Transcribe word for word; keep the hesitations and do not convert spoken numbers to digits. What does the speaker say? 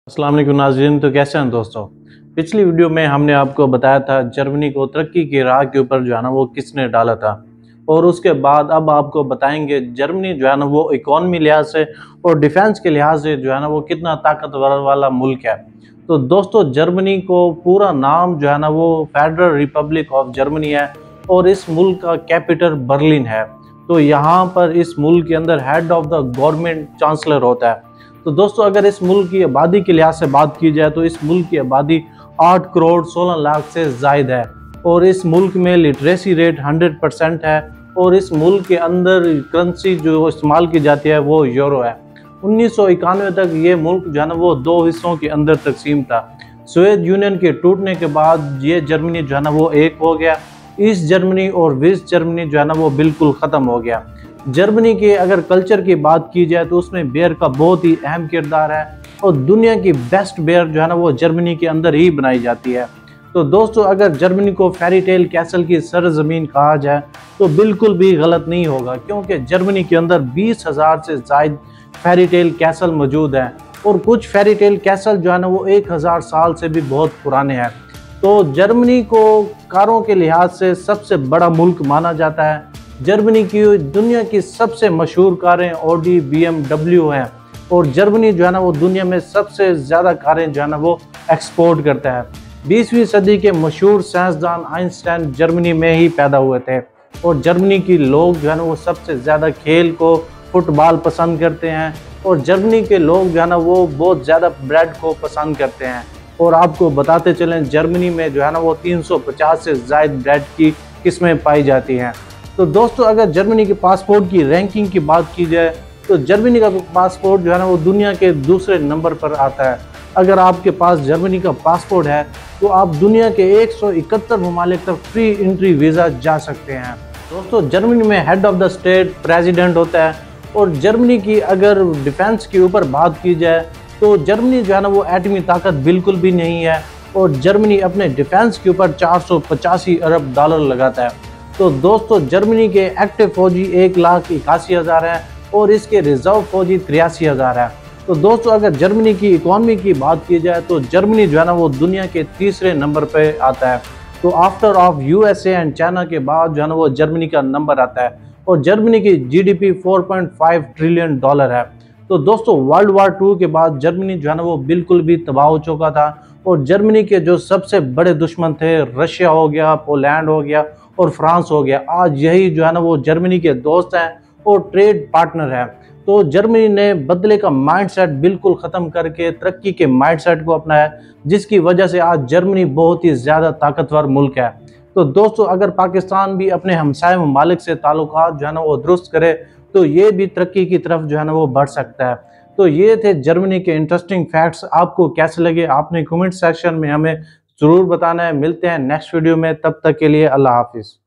अस्सलाम वालेकुम नाज़रीन। तो कैसे हैं दोस्तों, पिछली वीडियो में हमने आपको बताया था जर्मनी को तरक्की की राह के ऊपर जो है ना वो किसने डाला था, और उसके बाद अब आपको बताएंगे जर्मनी जो है ना वो इकॉनमी लिहाज से और डिफेंस के लिहाज से जो है ना वो कितना ताकतवर वाला मुल्क है। तो दोस्तों, जर्मनी को पूरा नाम जो है ना वो फेडरल रिपब्लिक ऑफ जर्मनी है और इस मुल्क का कैपिटल बर्लिन है। तो यहाँ पर इस मुल्क के अंदर head of the government chancellor होता है। तो दोस्तों, अगर इस मुल्क की आबादी के लिहाज से बात की जाए तो इस मुल्क की आबादी आठ करोड़ सोलह लाख से ज़ायद है और इस मुल्क में लिटरेसी रेट हंड्रेड परसेंट है और इस मुल्क के अंदर करेंसी जो इस्तेमाल की जाती है वो यूरो है। उन्नीस सौ इक्यानवे तक ये मुल्क जो है ना वो दो हिस्सों के अंदर तकसीम था। सोवियत यूनियन के टूटने के बाद ये जर्मनी जो है ना वो एक हो गया। ईस्ट जर्मनी और वेस्ट जर्मनी जो है ना वो बिल्कुल ख़त्म हो गया। जर्मनी के अगर कल्चर की बात की जाए तो उसमें बियर का बहुत ही अहम किरदार है और दुनिया की बेस्ट बियर जो है ना वो जर्मनी के अंदर ही बनाई जाती है। तो दोस्तों, अगर जर्मनी को फेरी टेल कैसल की सरजमीन कहा जाए तो बिल्कुल भी गलत नहीं होगा, क्योंकि जर्मनी के अंदर बीस हज़ार से ज़ायद फेरी टेल कैसल मौजूद हैं और कुछ फेरी टेल कैसल जो है ना वो एक हज़ार साल से भी बहुत पुराने हैं। तो जर्मनी को कारों के लिहाज से सबसे बड़ा मुल्क माना जाता है। जर्मनी की दुनिया की सबसे मशहूर कारें ऑडी, बी एम डब्ल्यू हैं और जर्मनी जो है ना वो दुनिया में सबसे ज़्यादा कारें जो है ना वो एक्सपोर्ट करता है। बीसवीं सदी के मशहूर साइंसदान आइंस्टाइन जर्मनी में ही पैदा हुए थे और जर्मनी की लोग जो है ना वो सबसे ज़्यादा खेल को फुटबॉल पसंद करते हैं और जर्मनी के लोग जो है ना वो बहुत ज़्यादा ब्रेड को पसंद करते हैं। और आपको बताते चलें, जर्मनी में जो है ना वो तीन सौ पचास से ज़ायद ब्रेड की किस्में पाई जाती हैं। तो दोस्तों, अगर जर्मनी के पासपोर्ट की रैंकिंग की बात की जाए तो जर्मनी का पासपोर्ट जो है ना वो दुनिया के दूसरे नंबर पर आता है। अगर आपके पास जर्मनी का पासपोर्ट है तो आप दुनिया के एक सौ इकहत्तर ममालिक तक फ्री एंट्री वीज़ा जा सकते हैं। दोस्तों, जर्मनी में head of the state president होता है और जर्मनी की अगर डिफेंस के ऊपर बात की जाए तो जर्मनी जो है ना वो एटमी ताकत बिल्कुल भी नहीं है और जर्मनी अपने डिफेंस के ऊपर चार सौ पचासी अरब डॉलर लगाता है। तो दोस्तों, जर्मनी के एक्टिव फौजी एक लाख इक्यासी हज़ार है और इसके रिजर्व फौजी तिरासी हज़ार है। तो दोस्तों, अगर जर्मनी की इकॉनमी की बात की जाए तो जर्मनी जो है ना वो दुनिया के तीसरे नंबर पे आता है। तो after of USA and China के बाद जो है ना वो जर्मनी का नंबर आता है और जर्मनी की जीडीपी चार पॉइंट पाँच ट्रिलियन डॉलर है। तो दोस्तों, वर्ल्ड वार टू के बाद जर्मनी जो है ना वो बिल्कुल भी तबाह हो चुका था और जर्मनी के जो सबसे बड़े दुश्मन थे, रशिया हो गया, पोलैंड हो गया और फ्रांस हो गया, आज यही जो है ना वो जर्मनी के दोस्त हैं और ट्रेड पार्टनर हैं। तो जर्मनी ने बदले का माइंडसेट बिल्कुल ख़त्म करके तरक्की के माइंडसेट को अपनाया, जिसकी वजह से आज जर्मनी बहुत ही ज़्यादा ताकतवर मुल्क है। तो दोस्तों, अगर पाकिस्तान भी अपने हमसाय ममालिक से ताल्लुकात जो है ना वो दुरुस्त करे तो ये भी तरक्की की तरफ जो है ना वो बढ़ सकता है। तो ये थे जर्मनी के इंटरेस्टिंग फैक्ट्स। आपको कैसे लगे आपने कमेंट सेक्शन में हमें ज़रूर बताना है। मिलते हैं नेक्स्ट वीडियो में, तब तक के लिए अल्लाह हाफिज़।